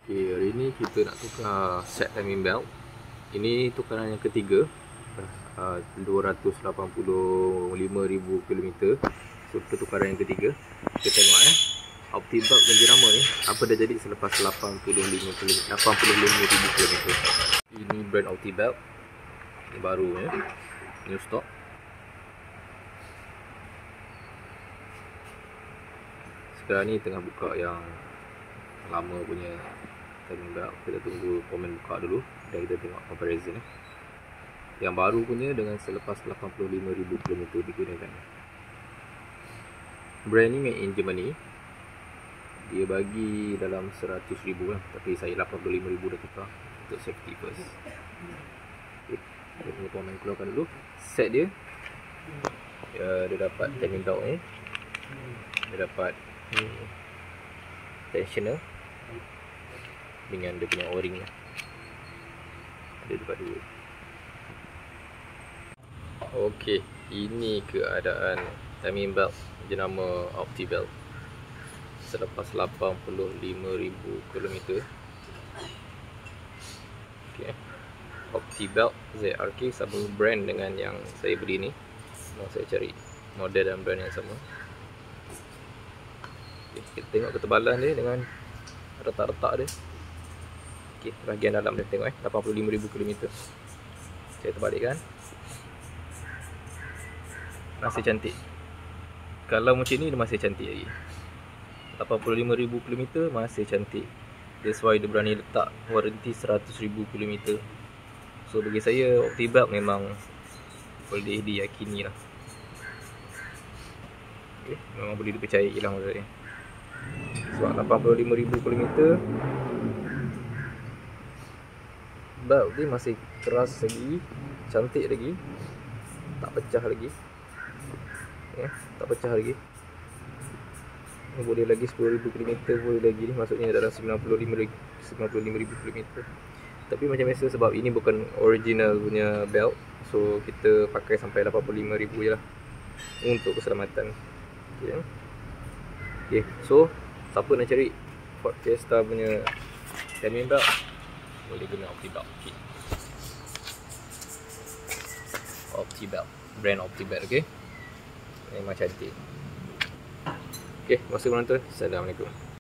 Okay, hari ni kita nak tukar set timing belt. Ini tukaran yang ketiga, 285,000 km. So kita tukaran yang ketiga. Kita tengok OptiBelt dan jenama ni apa dah jadi selepas 85,000 km. Ini brand OptiBelt. Ini baru ya. New stock. Sekarang ni tengah buka yang lama punya timing belt. Kita tunggu komen buka dulu dan kita tengok comparison yang baru punya dengan selepas 85,000 km digunakan. Brand ni made in Germany. Dia bagi dalam 100,000 lah, tapi saya 85,000 dah tukar untuk safety first. Okay, kita tunggu komen keluarkan dulu. Set dia, dia dapat timing belt ni, dia dapat tensioner dengan dia punya o-ring lah. Dia dapat dua. Okey, ini keadaan timing belt jenama OptiBelt selepas 85,000 km. Okey, OptiBelt ZRK sama brand dengan yang saya beli ni. Saya cari model dan brand yang sama. Okay, kita tengok ketebalan dia dengan retak-retak dia. Okay, bahagian dalam dia tengok 85,000 km. Saya terbalikkan. Masih cantik. Kalau macam ni dia masih cantik lagi. 85,000 km masih cantik. That's why dia berani letak warranty 100,000 km. So bagi saya OptiBelt memang boleh diyakini lah. Okay, memang boleh dipercayai lah maksudnya. Sebab 85,000 km belt dia masih keras lagi, cantik lagi, tak pecah lagi. Tak pecah lagi. Boleh lagi 10,000 km boleh lagi ni, maksudnya dalam 95,000 km. Tapi macam biasa sebab ini bukan original punya belt, so kita pakai sampai 85,000 je lah untuk keselamatan. Okay, so siapa nak cari Ford Fiesta punya timing belt boleh guna OptiBelt. OptiBelt, brand OptiBelt. Okay, memang cantik. Okay, terima kasih menonton. Assalamualaikum.